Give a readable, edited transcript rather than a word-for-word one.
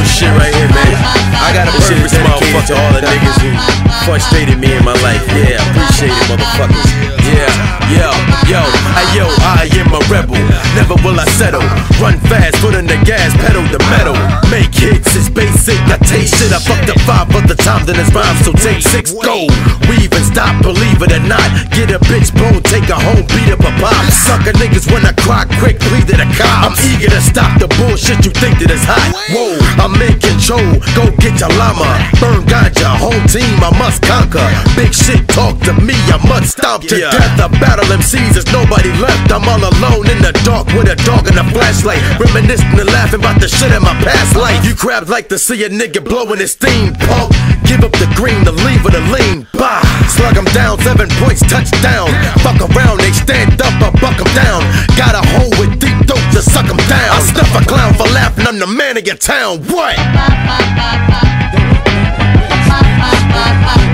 shit right here, man. I got a purpose dedicated to all the niggas who frustrated me in my life. Yeah, appreciate it, motherfuckers. Yeah, yo, I am a rebel. Never will I settle. Run fast, foot on the gas, pedal the metal. Make hits, it's basic. I taste shit. I fucked up 5 other times in this rhyme, so take 6, go. Weave and stop, believe it or not. Get a bitch bone, take her home, beat up a pop. Sucker niggas when I cry quick, plead to the cops. I'm eager to stop the bullshit you think that is hot. Whoa, I'm in control, go get your llama. Burn ganja, home team, I must conquer. Big shit talk to me, I must stomp to death. I battle MCs, there's nobody left. I'm all alone in the dark with a dog and a flashlight. Reminiscing and laughing about the shit in my past life. You crabs like to see a nigga blowing his steam, punk. Give up the green, the leave or the lean. Bah, slug them down, 7 points, touchdown. Fuck around, they stand up, I buck them down. Got a hole with deep throat to suck them down. I stuff a clown for laughing, I'm the man of your town. What?